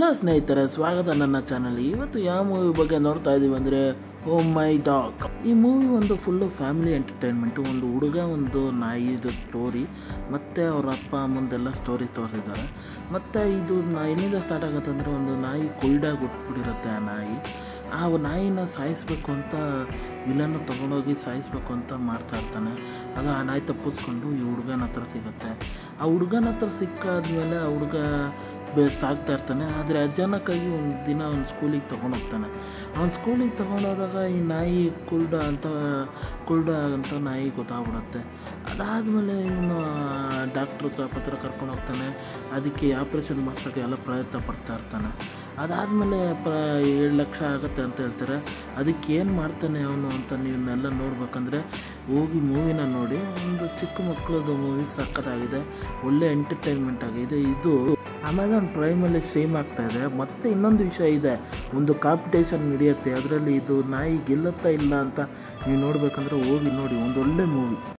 Hello ಸ್ನೇಹಿತರೆ, ಸ್ವಾಗತ ನನ್ನ ಚಾನಲ್. ಇವತ್ತು ಯಾವ ಮೂವಿ ಬಗ್ಗೆ ನೋಡ್ತಾ ಇದ್ದೀವಿ ಅಂದರೆ ಓ ಮೈ ಡಾಗ್. ಈ ಮೂವಿ ಒಂದು ಫುಲ್ಲು ಫ್ಯಾಮಿಲಿ ಎಂಟರ್ಟೈನ್ಮೆಂಟು. ಒಂದು ಹುಡುಗ, ಒಂದು ನಾಯಿದು ಸ್ಟೋರಿ, ಮತ್ತು ಅವ್ರ ಅಪ್ಪ ಅಮ್ಮಂದೆಲ್ಲ ಸ್ಟೋರಿ ತೋರಿಸಿದ್ದಾರೆ. ಮತ್ತು ಇದು ಎಲ್ಲಿಂದ ಸ್ಟಾರ್ಟ್ ಆಗುತ್ತೆ ಅಂದರೆ, ಒಂದು ನಾಯಿ ಕುಲ್ಡಾಗಿ ಹುಟ್ಬಿಟ್ಟಿರುತ್ತೆ. ಆ ನಾಯಿನ ಸಾಯಿಸಬೇಕು ಅಂತ ವಿಲನ್ನು ತೊಗೊಂಡೋಗಿ ಸಾಯಿಸಬೇಕು ಅಂತ ಮಾಡ್ತಾ ಇರ್ತಾನೆ. ಅದು ಆ ನಾಯಿ ತಪ್ಪಿಸ್ಕೊಂಡು ಈ ಹುಡುಗನ ಹತ್ರ ಸಿಗುತ್ತೆ. ಆ ಹುಡುಗನ ಹತ್ರ ಸಿಕ್ಕಾದ್ಮೇಲೆ ಆ ಹುಡುಗ ಸಾಕ್ತಾ ಇರ್ತಾನೆ. ಆದರೆ ಅಚಾನಕ್ಕಾಗಿ ಒಂದು ದಿನ ಅವ್ನು ಸ್ಕೂಲಿಗೆ ತೊಗೊಂಡೋಗ್ತಾನೆ. ಅವ್ನು ಸ್ಕೂಲಿಗೆ ತೊಗೊಂಡೋದಾಗ ಈ ನಾಯಿ ಕುಲ್ಡ ಅಂತ ನಾಯಿ ಗೊತ್ತಾಗ್ಬಿಡುತ್ತೆ. ಅದಾದಮೇಲೆ ಇವನು ಡಾಕ್ಟ್ರ್ ಹತ್ರ ಕರ್ಕೊಂಡು ಹೋಗ್ತಾನೆ. ಅದಕ್ಕೆ ಆಪ್ರೇಷನ್ ಮಾಡ್ಸೋಕ್ಕೆ ಎಲ್ಲ ಪ್ರಯತ್ನ ಪಡ್ತಾ ಇರ್ತಾನೆ. ಅದಾದಮೇಲೆ 7 ಲಕ್ಷ ಆಗುತ್ತೆ ಅಂತ ಹೇಳ್ತಾರೆ. ಅದಕ್ಕೆ ಏನು ಮಾಡ್ತಾನೆ ಅವನು ಅಂತ ನೀವನ್ನೆಲ್ಲ ನೋಡ್ಬೇಕಂದ್ರೆ ಹೋಗಿ ಮೂವಿನ ನೋಡಿ. ಒಂದು ಚಿಕ್ಕ ಮಕ್ಕಳದ್ದು ಮೂವಿ ಸಖತ್ತಾಗಿದೆ, ಒಳ್ಳೆ ಎಂಟರ್ಟೈನ್ಮೆಂಟ್ ಆಗಿದೆ. ಇದು ಅಮೆಝಾನ್ ಪ್ರೈಮಲ್ಲಿ ಸ್ಟ್ರೀಮ್ ಆಗ್ತಾಯಿದೆ. ಮತ್ತು ಇನ್ನೊಂದು ವಿಷಯ ಇದೆ, ಒಂದು ಕಾಂಪಿಟೇಷನ್ ನಡೆಯುತ್ತೆ. ಅದರಲ್ಲಿ ಇದು ನಾಯಿ ಗೆಲ್ಲುತ್ತಾ ಇಲ್ಲ ಅಂತ ನೀವು ನೋಡಬೇಕಂದ್ರೆ ಹೋಗಿ ನೋಡಿ, ಒಂದು ಒಳ್ಳೆ ಮೂವಿ.